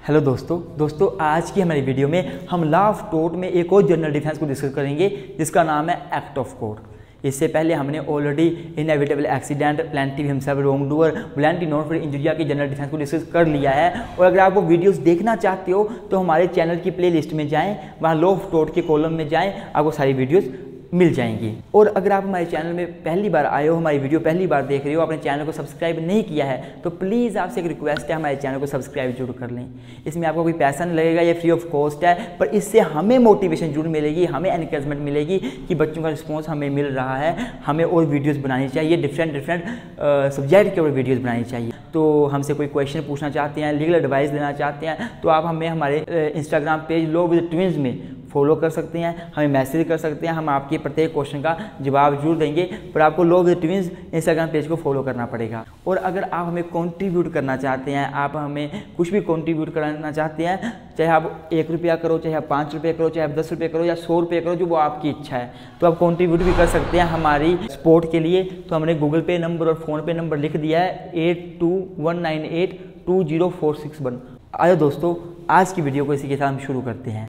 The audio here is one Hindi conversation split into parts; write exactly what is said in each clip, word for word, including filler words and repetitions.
हेलो दोस्तों दोस्तों आज की हमारी वीडियो में हम लॉ ऑफ टोर्ट में एक और जनरल डिफेंस को डिस्कस करेंगे जिसका नाम है एक्ट ऑफ कोर्ट। इससे पहले हमने already inevitable accident, plaintiff himself, wrong doer, volenti not for injuria की जनरल डिफेंस को डिस्कस कर लिया है। और अगर आप वो वीडियोस देखना चाहते हो तो हमारे चैनल की प्लेलिस्ट में जाएं, वहाँ लॉ ऑफ टोर्ट के कॉलम में जाएं, आपको सारी वीडियोस मिल जाएंगी। और अगर आप हमारे चैनल में पहली बार आए हो, हमारी वीडियो पहली बार देख रहे हो, अपने चैनल को सब्सक्राइब नहीं किया है तो प्लीज़ आपसे एक रिक्वेस्ट है, हमारे चैनल को सब्सक्राइब जरूर कर लें। इसमें आपको कोई पैसा नहीं लगेगा, ये फ्री ऑफ कॉस्ट है, पर इससे हमें मोटिवेशन जरूर मिलेगी, हमें एनकरेजमेंट मिलेगी कि बच्चों का रिस्पॉन्स हमें मिल रहा है, हमें और वीडियोज़ बनानी चाहिए, डिफरेंट डिफरेंट सब्जेक्ट के ऊपर वीडियोज़ बनानी चाहिए। तो हमसे कोई क्वेश्चन पूछना चाहते हैं, लीगल एडवाइस लेना चाहते हैं तो आप हमें हमारे Instagram page law with twins में फॉलो कर सकते हैं, हमें मैसेज कर सकते हैं, हम आपके प्रत्येक क्वेश्चन का जवाब जरूर देंगे, पर आपको law with twins Instagram page को फॉलो करना पड़ेगा। और अगर आप हमें कंट्रीब्यूट करना चाहते हैं, आप हमें कुछ भी कंट्रीब्यूट करना चाहते हैं, चाहे आप एक रुपया करो, चाहे आप पाँच रुपये करो, चाहे आप दस रुपये करो या सौ रुपये करो, जो वो आपकी इच्छा है, तो आप कंट्रीब्यूट भी कर सकते हैं हमारी सपोर्ट के लिए। तो हमने गूगल पे नंबर और फ़ोन पे नंबर लिख दिया है eight two one nine eight two zero four six one. आयो दोस्तों, आज की वीडियो को इसी के साथ हम शुरू करते हैं।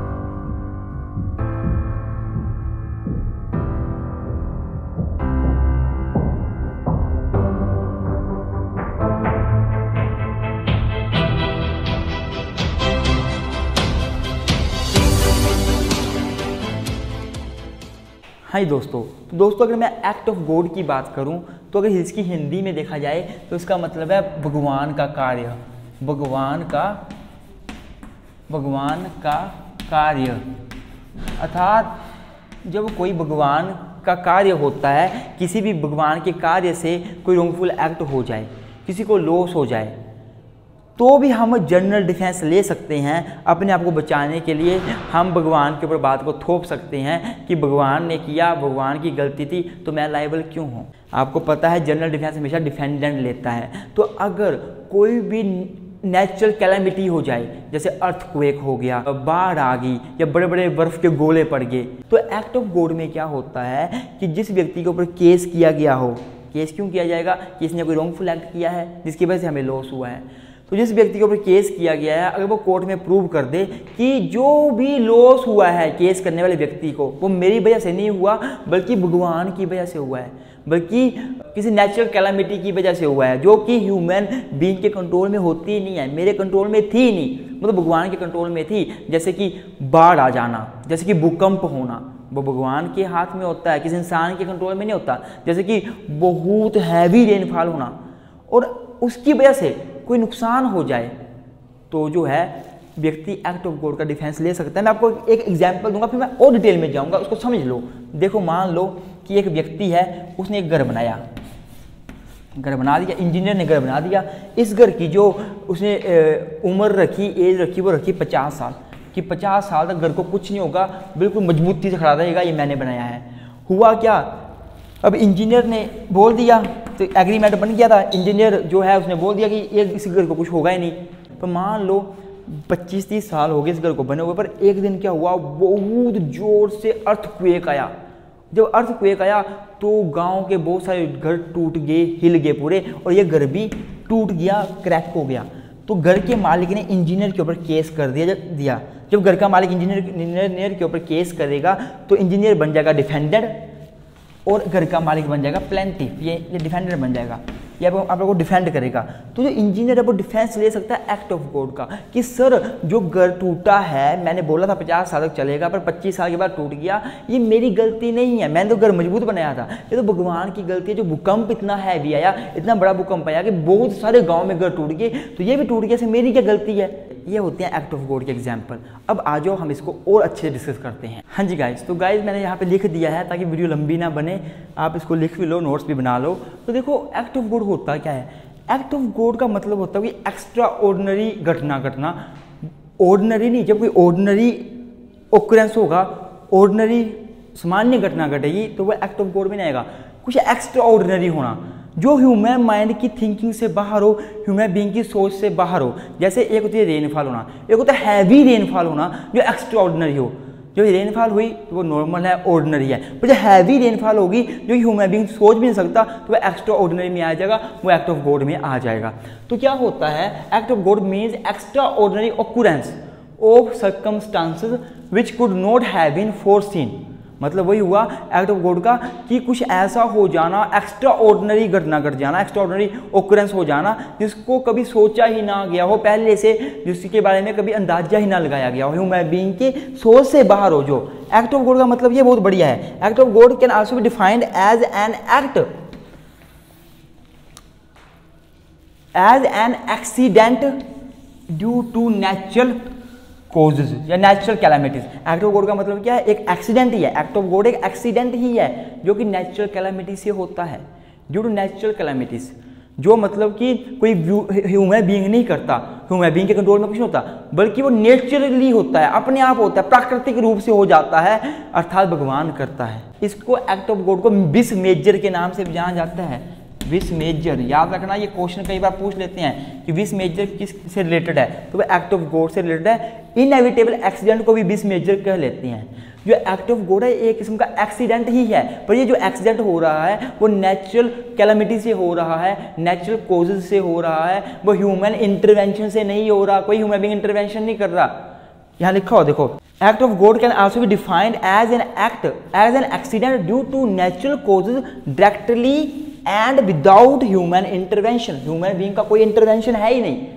हाय दोस्तों तो दोस्तों अगर मैं एक्ट ऑफ गॉड की बात करूं तो अगर इसकी हिंदी में देखा जाए तो इसका मतलब है भगवान का कार्य, भगवान का भगवान का कार्य। अर्थात जब कोई भगवान का कार्य होता है, किसी भी भगवान के कार्य से कोई रॉन्गफुल एक्ट हो जाए, किसी को लॉस हो जाए, तो भी हम जनरल डिफेंस ले सकते हैं। अपने आप को बचाने के लिए हम भगवान के ऊपर बात को थोप सकते हैं कि भगवान ने किया, भगवान की गलती थी तो मैं लायबल क्यों हूँ। आपको पता है जनरल डिफेंस हमेशा डिफेंडेंट लेता है। तो अगर कोई भी नेचुरल कैलेमिटी हो जाए, जैसे अर्थक्वेक हो गया, बाढ़ आ गई या बड़े बड़े बर्फ के गोले पड़ गए, तो एक्ट ऑफ गॉड में क्या होता है कि जिस व्यक्ति के ऊपर केस किया गया हो, केस क्यों किया जाएगा कि इसने कोई रॉन्गफुल एक्ट किया है जिसकी वजह से हमें लॉस हुआ है, तो जिस व्यक्ति के ऊपर केस किया गया है अगर वो कोर्ट में प्रूव कर दे कि जो भी लॉस हुआ है केस करने वाले व्यक्ति को, वो मेरी वजह से नहीं हुआ बल्कि भगवान की वजह से हुआ है, बल्कि किसी नेचुरल कैलामिटी की वजह से हुआ है, जो कि ह्यूमन बीइंग के कंट्रोल में होती ही नहीं है, मेरे कंट्रोल में थी नहीं, मतलब भगवान के कंट्रोल में थी। जैसे कि बाढ़ आ जाना, जैसे कि भूकंप होना, वो भगवान के हाथ में होता है, किसी इंसान के कंट्रोल में नहीं होता। जैसे कि बहुत हैवी रेनफॉल होना और उसकी वजह से कोई नुकसान हो जाए, तो जो है व्यक्ति एक्ट ऑफ गॉड का डिफेंस ले सकता है। मैं आपको एक एग्जांपल दूंगा, फिर मैं और डिटेल में जाऊंगा, उसको समझ लो। देखो मान लो कि एक व्यक्ति है, उसने एक घर बनाया, घर बना दिया, इंजीनियर ने घर बना दिया। इस घर की जो उसने उम्र रखी, एज रखी, वो रखी पचास साल कि पचास साल तक घर को कुछ नहीं होगा, बिल्कुल मजबूती से खड़ा रहेगा, ये मैंने बनाया है। हुआ क्या, अब इंजीनियर ने बोल दिया, तो एग्रीमेंट बन गया था, इंजीनियर जो है उसने बोल दिया कि ये इस घर को कुछ होगा ही नहीं। तो मान लो पच्चीस तीस साल हो गए इस घर को बने हुए, पर एक दिन क्या हुआ, बहुत जोर से अर्थक्वेक आया। जब अर्थक्वेक आया तो गांव के बहुत सारे घर टूट गए, हिल गए पूरे, और ये घर भी टूट गया, क्रैक हो गया। तो घर के मालिक ने इंजीनियर के ऊपर केस कर दिया दिया जब घर का मालिक इंजीनियर इंजीनियर के ऊपर केस करेगा तो इंजीनियर बन जाएगा डिफेंडेंट और घर का मालिक बन जाएगा प्लेंटिफ, ये ये डिफेंडर बन जाएगा, ये आप आप लोगों को डिफेंड करेगा। तो जो इंजीनियर है वो डिफेंस ले सकता है एक्ट ऑफ गॉड का कि सर जो घर टूटा है, मैंने बोला था पचास साल तक चलेगा पर पच्चीस साल के बाद टूट गया, ये मेरी गलती नहीं है, मैंने तो घर मजबूत बनाया था, ये तो भगवान की गलती है। जो भूकंप इतना हैवी आया, इतना बड़ा भूकंप आया कि बहुत सारे गाँव में घर टूट गए, तो ये भी टूट गया, से मेरी क्या गलती है। ये होते हैं एक्ट ऑफ गॉड के एग्जाम्पल। अब आ जाओ हम इसको और अच्छे से डिस्कस करते हैं। हाँ जी गाइज, तो गाइज मैंने यहाँ पे लिख दिया है ताकि वीडियो लंबी ना बने, आप इसको लिख भी लो, नोट्स भी बना लो। तो देखो एक्ट ऑफ गॉड होता क्या है, एक्ट ऑफ गॉड का मतलब होता है कि एक्स्ट्रा ऑर्डिनरी घटना घटना, ऑर्डिनरी नहीं, जब कोई ऑर्डिनरी ओकरेंस होगा, ऑर्डिनरी सामान्य घटना घटेगी तो वो एक्ट ऑफ गॉड में नहीं आएगा। कुछ एक्स्ट्रा ऑर्डिनरी होना जो ह्यूमन माइंड की थिंकिंग से बाहर हो, ह्यूमन बीइंग की सोच से बाहर हो। जैसे एक होती है रेनफॉल होना, एक होता है हैवी रेनफॉल होना जो एक्स्ट्रा ऑर्डिनरी हो। जो रेनफॉल हुई तो वो नॉर्मल है, ऑर्डिनरी है। पर जो हैवी रेनफॉल होगी जो कि ह्यूमन बीइंग सोच भी नहीं सकता तो वो एक्स्ट्रा ऑर्डिनरी में आ जाएगा, वो एक्ट ऑफ गॉड में आ जाएगा। तो क्या होता है, act of God means extraordinary occurrence of circumstances which could not have been foreseen. मतलब वही हुआ एक्ट ऑफ गॉड का कि कुछ ऐसा हो जाना, एक्स्ट्रा ऑर्डिनरी घटना घट जाना, एक्स्ट्रा ऑर्डिनरी ऑक्यूरेंस हो जाना जिसको कभी सोचा ही ना गया हो पहले से, जिसके बारे में कभी अंदाजा ही ना लगाया गया हो, ह्यूमन बीइंग के सोच से बाहर हो। जो एक्ट ऑफ गॉड का मतलब ये बहुत बढ़िया है। Act of God can also be defined as an act as an accident due to natural causes या natural calamities. Act of God का मतलब क्या है, एक एक्सीडेंट ही है। एक्ट ऑफ गॉड एक एक्सीडेंट ही है जो कि नेचुरल कैलामिटी से होता है, ड्यू टू नेचुरल कैलामिटीज। जो मतलब कि कोई ह्यूमन बीइंग नहीं करता, ह्यूमन बीइंग के कंट्रोल में कुछ नहीं होता, बल्कि वो नेचुरली होता है, अपने आप होता है, प्राकृतिक रूप से हो जाता है, अर्थात भगवान करता है। इसको एक्ट ऑफ गॉड को विश मेजर के नाम से जाना जाता है। विश मेजर याद रखना, ये क्वेश्चन कई बार पूछ लेते हैं कि विश मेजर किस से रिलेटेड है, तो वो एक्ट ऑफ गॉड से रिलेटेड है। इनएविटेबल एक्सीडेंट को भी विश मेजर कह लेते हैं। जो एक्ट ऑफ गॉड है एक किस्म का एक्सीडेंट ही है, पर ये जो एक्सीडेंट हो रहा है वो नेचुरल कैलामिटी से हो रहा है, नेचुरल कॉजेज से हो रहा है, वो ह्यूमन इंटरवेंशन से नहीं हो रहा, कोई ह्यूमन बीइंग इंटरवेंशन नहीं कर रहा। यहाँ लिखा हो देखो, act of God can also be defined as an act as an accident due to natural causes directly and without human intervention. Human being का कोई इंटरवेंशन है ही नहीं।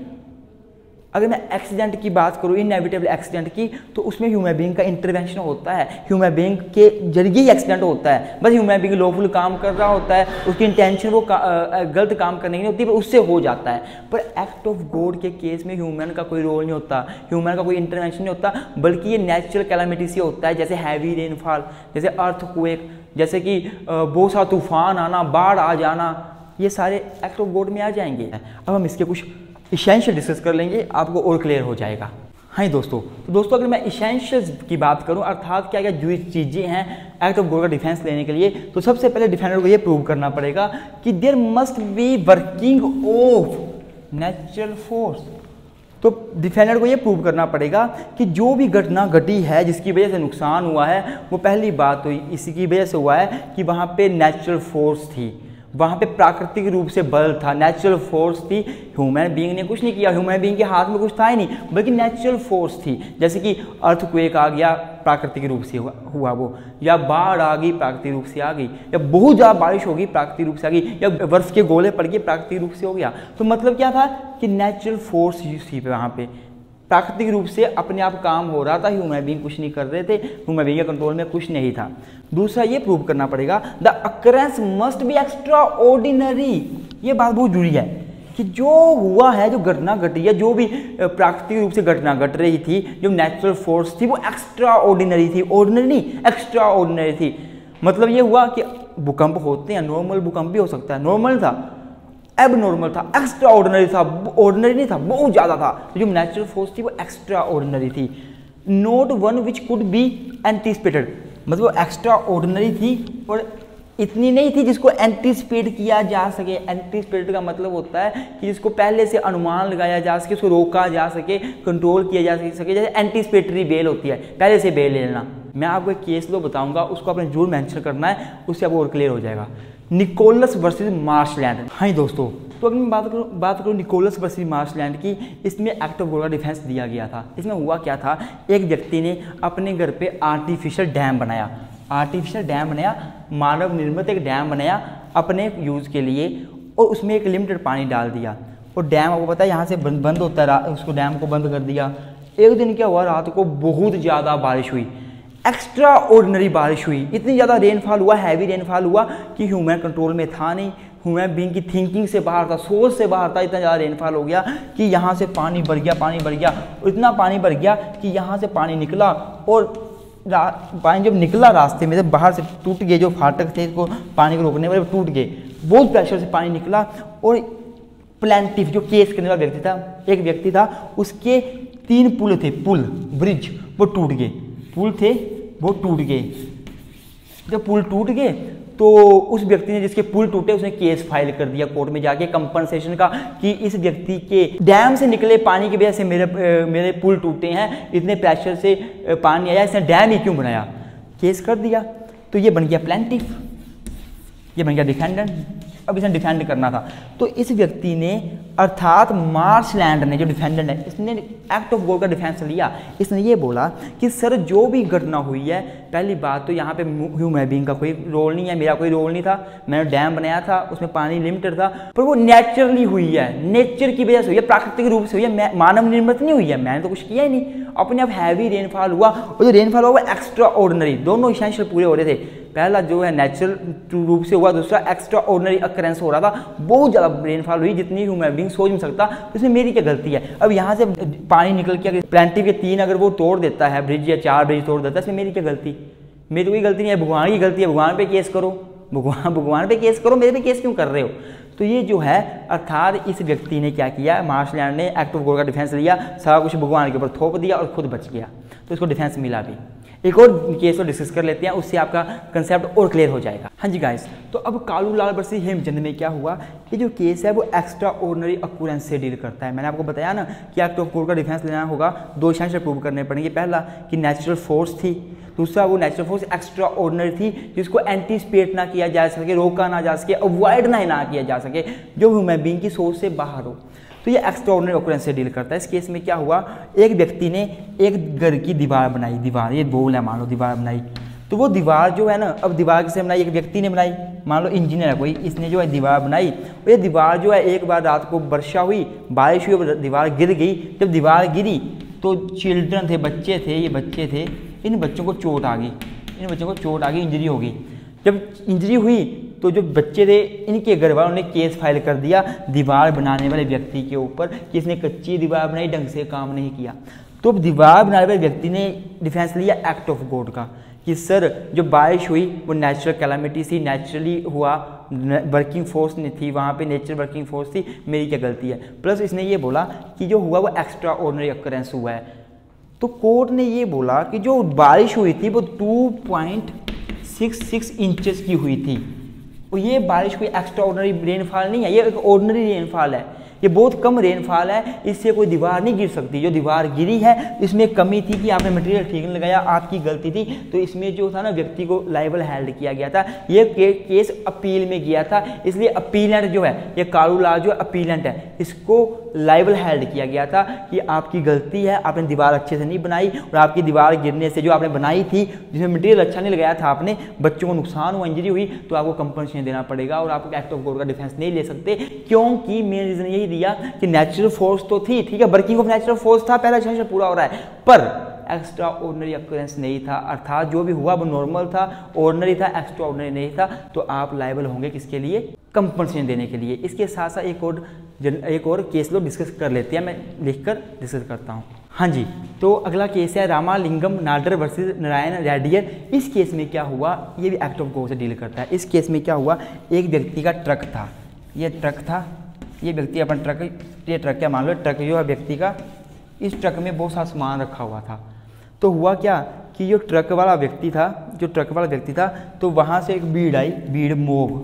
अगर मैं एक्सीडेंट की बात करूँ, इनएविटेबल एक्सीडेंट की, तो उसमें ह्यूमन बीइंग का इंटरवेंशन होता है, ह्यूमन बीइंग के जरिए ही एक्सीडेंट होता है। बस ह्यूमन बीइंग लॉफुल काम कर रहा होता है, उसकी इंटेंशन वो का, गलत काम करने की नहीं होती, पर उससे हो जाता है। पर एक्ट ऑफ गॉड के केस में ह्यूमन का कोई रोल नहीं होता, ह्यूमन का कोई इंटरवेंशन नहीं होता, बल्कि ये नेचुरल कैलामिटी से होता है, जैसे हैवी रेनफॉल, जैसे अर्थक्वेक, जैसे कि बहुत सा तूफान आना, बाढ़ आ जाना, ये सारे एक्ट ऑफ गॉड में आ जाएंगे। अब हम इसके कुछ इसेंशियल डिस्कस कर लेंगे, आपको और क्लियर हो जाएगा। हाँ दोस्तों, तो दोस्तों अगर मैं इसेंशियल्स की बात करूं, अर्थात क्या क्या जो चीज़ें हैं एक्ट ऑफ गॉड का डिफेंस लेने के लिए, तो सबसे पहले डिफेंडर को ये प्रूव करना पड़ेगा कि there must be working of natural force. तो डिफेंडर को ये प्रूव करना पड़ेगा कि जो भी घटना घटी है जिसकी वजह से नुकसान हुआ है, वो पहली बात तो इसी वजह से हुआ है कि वहाँ पे नेचुरल फोर्स थी, वहाँ पे प्राकृतिक रूप से बल था, नेचुरल फोर्स थी। ह्यूमन बीइंग ने कुछ नहीं किया, ह्यूमन बीइंग के हाथ में कुछ था ही नहीं, बल्कि नेचुरल फोर्स थी। जैसे कि अर्थक्वेक आ गया, प्राकृतिक रूप से हुआ, हुआ वो, या बाढ़ आ गई, प्राकृतिक रूप से आ गई, या बहुत ज़्यादा बारिश होगी, प्राकृतिक रूप से आ गई, या बर्फ के गोले पड़ गए, प्राकृतिक रूप से हो गया। तो मतलब क्या था कि नेचुरल फोर्स थी वहाँ पे, प्राकृतिक रूप से अपने आप काम हो रहा था, ह्यूमन बीइंग कुछ नहीं कर रहे थे, ह्यूमन बीइंग के कंट्रोल में कुछ नहीं था। दूसरा ये प्रूव करना पड़ेगा the occurrence must be extraordinary. ये बात बहुत जरूरी है कि जो हुआ है, जो घटना घटी है, जो भी प्राकृतिक रूप से घटना घट रही थी, जो नेचुरल फोर्स थी, वो एक्स्ट्रा ऑर्डिनरी थी, ऑर्डिनरी नहीं, एक्स्ट्रा ऑर्डिनरी थी। मतलब ये हुआ कि भूकंप होते हैं, नॉर्मल भूकंप भी हो सकता है, नॉर्मल था, एब नॉर्मल था, एक्स्ट्रा ऑर्डिनरी था, ऑर्डिनरी नहीं था, बहुत ज़्यादा था। तो जो नेचुरल फोर्स थी वो एक्स्ट्रा ऑर्डिनरी थी। Not one which could be anticipated, मतलब वो एक्स्ट्रा ऑर्डिनरी थी और इतनी नहीं थी जिसको एंटीसिपेट किया जा सके। एंटीसिपेट का मतलब होता है कि जिसको पहले से अनुमान लगाया जा सके, उसको रोका जा सके, कंट्रोल किया जा सके। जैसे एंटीसिपेटरी बेल होती है, पहले से बेल ले लेना। मैं आपको एक केस लो बताऊंगा, उसको आपने जरूर मेंशन करना है, उससे आपको और क्लियर हो जाएगा। Nichols versus Marsland. हाँ दोस्तों, तो अगर मैं बात करूँ बात करूँ निकोलस वर्सेस मार्शलैंड की, इसमें एक्ट ऑफ गॉड का डिफेंस दिया गया था। इसमें हुआ क्या था, एक व्यक्ति ने अपने घर पे आर्टिफिशियल डैम बनाया, आर्टिफिशियल डैम बनाया, मानव निर्मित एक डैम बनाया अपने यूज़ के लिए, और उसमें एक लिमिटेड पानी डाल दिया। और डैम आपको पता है यहाँ से बंद बंद होता है, उसको डैम को बंद कर दिया। एक दिन क्या हुआ, रात को बहुत ज़्यादा बारिश हुई, एक्स्ट्रा ऑर्डिनरी बारिश हुई, इतनी ज़्यादा रेनफॉल हुआ, हैवी रेनफॉल हुआ कि ह्यूमन कंट्रोल में था नहीं, ह्यूमन बीइंग की थिंकिंग से बाहर था, सोच से बाहर था। इतना ज़्यादा रेनफॉल हो गया कि यहाँ से पानी भर गया, पानी भर गया, इतना पानी भर गया कि यहाँ से पानी निकला, और पानी जब निकला रास्ते में, जब बाहर से टूट गए, जो फाटक थे इसको पानी को रोकने वाले टूट गए, बहुत प्रेशर से पानी निकला। और प्लेंटिफ जो केस करने वाला व्यक्ति था, एक व्यक्ति था, उसके तीन पुल थे, पुल ब्रिज, वो टूट गए, पुल थे वो टूट गए। जब पुल टूट गए तो उस व्यक्ति ने जिसके पुल टूटे उसने केस फाइल कर दिया कोर्ट में जाके कंपनसेशन का कि इस व्यक्ति के डैम से निकले पानी की वजह से मेरे मेरे पुल टूटे हैं, इतने प्रेशर से पानी आया, इसने डैम ही क्यों बनाया, केस कर दिया। तो ये बन गया प्लेंटिफ, ये बन गया डिफेंडेंट। अब इसे डिफेंड करना था तो इस व्यक्ति ने अर्थात मार्शलैंड ने जो डिफेंडेंट है इसने एक्ट ऑफ गॉड का डिफेंस लिया। इसने ये बोला कि सर जो भी घटना हुई है, पहली बात तो यहाँ पे ह्यूमन बीइंग का कोई रोल नहीं है, मेरा कोई रोल नहीं था, मैंने डैम बनाया था, उसमें पानी लिमिटेड था, पर वो नेचुरली हुई है, नेचर की वजह से हुई है, प्राकृतिक रूप से हुई है, मानव निर्मित नहीं हुई है, मैंने तो कुछ किया ही नहीं। अपने आप हैवी रेनफॉल हुआ और जो रेनफॉल हुआ वो एक्स्ट्रा ऑर्डिनरी, दोनों इसेंशियल पूरे हो रहे थे। पहला जो है नेचुरल रूप से हुआ, दूसरा एक्स्ट्रा ऑर्डिनरी अकरेंस हो रहा था, बहुत ज़्यादा रेनफॉल हुई जितनी ह्यूमन बीइंग सोच नहीं सकता, इसमें मेरी क्या गलती है। अब यहाँ से पानी निकल के प्लेंटिफ के तीन अगर वो तोड़ देता है ब्रिज या चार ब्रिज तोड़ देता है, इसमें मेरी क्या गलती, मेरी कोई गलती नहीं है, भगवान की गलती है, भगवान पे केस करो, भगवान भगवान पे केस करो, मेरे पे केस क्यों कर रहे हो। तो ये जो है अर्थात इस व्यक्ति ने क्या किया, मार्शलैंड ने एक्ट ऑफ गॉड का डिफेंस लिया, सारा कुछ भगवान के ऊपर थोप दिया और खुद बच गया, तो इसको डिफेंस मिला भी। एक और केस को डिस्कस कर लेते हैं, उससे आपका कंसेप्ट और क्लियर हो जाएगा। हाँ जी गाइस, तो अब कालू लाल वर्सेस हेमचंद में क्या हुआ, ये जो केस है वो एक्स्ट्रा ऑर्डिनरी अक्यूरेंस से डील करता है। मैंने आपको बताया ना कि एक्ट ऑफ गॉड का डिफेंस लेना होगा, दो इसेंशियल प्रूव करने पड़ेंगे। पहला कि नेचुरल फोर्स थी, दूसरा वो नेचुरल फोर्स एक्स्ट्रा ऑर्डिनरी थी जिसको एंटीसिपेट ना किया जा सके, रोका ना जा सके, अवॉइड ना ना किया जा सके, जो ह्यूमन बीइंग की सोच से बाहर हो। तो ये एक्स्ट्रा ऑर्डिनरी ऑकरेंस से डील करता है। इस केस में क्या हुआ, एक व्यक्ति ने एक घर की दीवार बनाई, दीवार ये बोल है, मान लो दीवार बनाई, तो वो दीवार जो है ना, अब दीवार किसने बनाई, एक व्यक्ति ने बनाई, मान लो इंजीनियर है कोई, इसने जो है दीवार बनाई, ये दीवार जो है एक बार रात को वर्षा हुई, बारिश हुई, दीवार गिर गई। जब दीवार गिरी तो चिल्ड्रन थे, बच्चे थे, ये बच्चे थे, इन बच्चों को चोट आ गई, इन बच्चों को चोट आ गई, इंजरी हो गई। जब इंजरी हुई तो जो बच्चे थे इनके घर वालों ने केस फाइल कर दिया दीवार बनाने वाले व्यक्ति के ऊपर कि इसने कच्ची दीवार बनाई, ढंग से काम नहीं किया। तो दीवार बनाने वाले व्यक्ति ने डिफेंस लिया एक्ट ऑफ गॉड का कि सर जो बारिश हुई वो नेचुरल कैलामिटी थी, नेचुरली हुआ, वर्किंग फोर्स नहीं थी वहाँ पे, नेचुरल वर्किंग फोर्स थी, मेरी क्या गलती है। प्लस इसने ये बोला कि जो हुआ वो एक्स्ट्रा ऑर्डिनरी अकरेंस हुआ है। तो कोर्ट ने ये बोला कि जो बारिश हुई थी वो two point six six inches की हुई थी, और ये बारिश कोई एक्स्ट्रा ऑर्डिनरी रेनफॉल नहीं है, ये एक ऑर्डिनरी रेनफॉल है, ये बहुत कम रेनफॉल है, इससे कोई दीवार नहीं गिर सकती। जो दीवार गिरी है इसमें कमी थी कि आपने मटेरियल ठीक नहीं लगाया, आपकी गलती थी, तो इसमें जो था ना व्यक्ति को लाइबल हेल्ड किया गया था। ये के, केस अपील में गया था, इसलिए अपीलेंट जो है ये कालू लाल जो अपीलेंट है, इसको लाइबल हेल्ड किया गया था कि आपकी गलती है, आपने दीवार अच्छे से नहीं बनाई, और आपकी दीवार गिरने से जो आपने बनाई थी जिसमें मटेरियल अच्छा नहीं लगाया था आपने, बच्चों को नुकसान हुआ, इंजरी हुई, तो आपको कंपनसेशन देना पड़ेगा और आप एक्ट ऑफ गॉड का डिफेंस नहीं ले सकते। क्योंकि मेन रीजन यही दिया कि नेचुरल फोर्स तो थी, ठीक है, वर्किंग ऑफ नेचुरल फोर्स था, पहला सेशन पूरा हो रहा है, पर एक्स्ट्रा ऑर्डिनरी अक्यूरेंस नहीं था, अर्थात जो भी हुआ वो नॉर्मल था, ऑर्डिनरी था, एक्स्ट्रा ऑर्डिनरी नहीं था, तो आप लायबल होंगे किसके लिए, कंपनसेशन देने के लिए। इसके साथ साथ एक और एक और केस लोग डिस्कस कर लेते हैं, मैं लिखकर डिस्कस करता हूँ। हाँ जी, तो अगला केस है रामालिंगम नाडर वर्सेस नारायण रेड्डियर। इस केस में क्या हुआ, ये भी एक्ट ऑफ गॉड से डील करता है। इस केस में क्या हुआ, एक व्यक्ति का ट्रक था, ये ट्रक था, ये व्यक्ति अपना ट्रक, ये ट्रक क्या मान लो, ट्रक जो है व्यक्ति का, इस ट्रक में बहुत सारा सामान रखा हुआ था। तो हुआ क्या कि जो ट्रक वाला व्यक्ति था, जो ट्रक वाला व्यक्ति था, तो वहाँ से एक भीड़ आई, भीड़ मोब,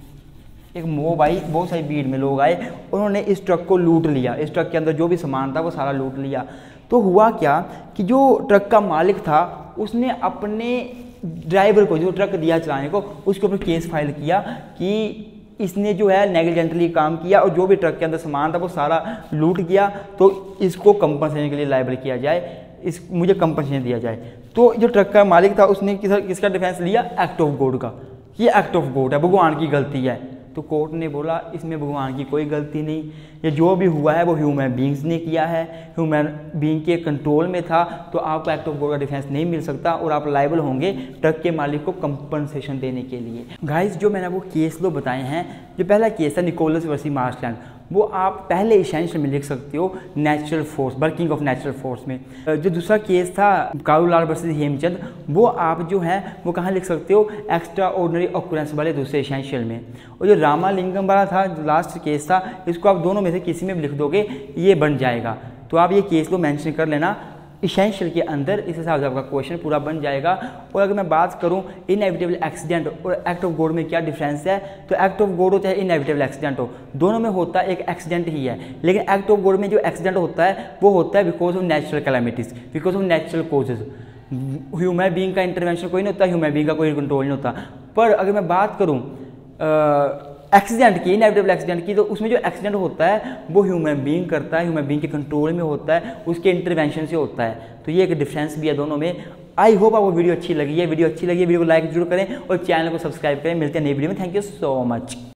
एक मोब आई, बहुत सारी भीड़ में लोग आए, उन्होंने इस ट्रक को लूट लिया, इस ट्रक के अंदर जो भी सामान था वो सारा लूट लिया। तो हुआ क्या कि जो ट्रक का मालिक था उसने अपने ड्राइवर को, जो ट्रक दिया चलाने को, उसके ऊपर केस फाइल किया कि इसने जो है नेग्लिजेंटली काम किया और जो भी ट्रक के अंदर सामान था वो सारा लूट गया, तो इसको कंपनसेशन के लिए लायबल किया जाए, इस मुझे कंपनसेशन दिया जाए। तो जो ट्रक का मालिक था उसने किस, किसका डिफेंस लिया, एक्ट ऑफ गॉड का, ये एक्ट ऑफ गॉड है, भगवान की गलती है। तो कोर्ट ने बोला इसमें भगवान की कोई गलती नहीं, ये जो भी हुआ है वो ह्यूमन बीइंग्स ने किया है, ह्यूमन बीइंग के कंट्रोल में था, तो आपको एक्ट ऑफ गॉड का डिफेंस नहीं मिल सकता और आप लायबल होंगे ट्रक के मालिक को कंपनसेशन देने के लिए। गाइस, जो मैंने वो केस लो बताए हैं, जो पहला केस है निकोलस वर्सेस मार्शलैंड, वो आप पहले इसेंशियल में लिख सकते हो natural force, working of natural force में। जो दूसरा केस था कालू लाल वर्सेस हेमचंद, वो आप जो है वो कहाँ लिख सकते हो, एक्स्ट्रा ऑर्डिनरी ऑकरेंस वाले दूसरे इसेंशियल में। और जो रामालिंगम वाला था, जो लास्ट केस था, इसको आप दोनों में से किसी में भी लिख दोगे, ये बन जाएगा। तो आप ये केस लो मेंशन कर लेना, इसेंशियल के अंदर इस हिसाब से आपका क्वेश्चन पूरा बन जाएगा। और अगर मैं बात करूं इनएविटेबल एक्सीडेंट और एक्ट ऑफ गॉड में क्या डिफरेंस है, तो एक्ट ऑफ गॉड हो चाहे इनएविटेबल एक्सीडेंट हो, दोनों में होता है एक एक्सीडेंट ही है। लेकिन एक्ट ऑफ गॉड में जो एक्सीडेंट होता है वो होता है because of natural calamities, because of natural causes. Human being का इंटरवेंशन कोई नहीं होता, ह्यूमन बीइंग का कोई कंट्रोल नहीं होता। पर अगर मैं बात करूँ एक्सीडेंट की, इनएविटेबल एक्सीडेंट की, तो उसमें जो एक्सीडेंट होता है वो ह्यूमन बीइंग करता है, ह्यूमन बीइंग के कंट्रोल में होता है, उसके इंटरवेंशन से होता है। तो ये एक डिफरेंस भी है दोनों में। आई होप आपको वीडियो अच्छी लगी है। वीडियो अच्छी लगी है वीडियो को लाइक जरूर करें और चैनल को सब्सक्राइब करें। मिलते हैं नई वीडियो में। Thank you so much.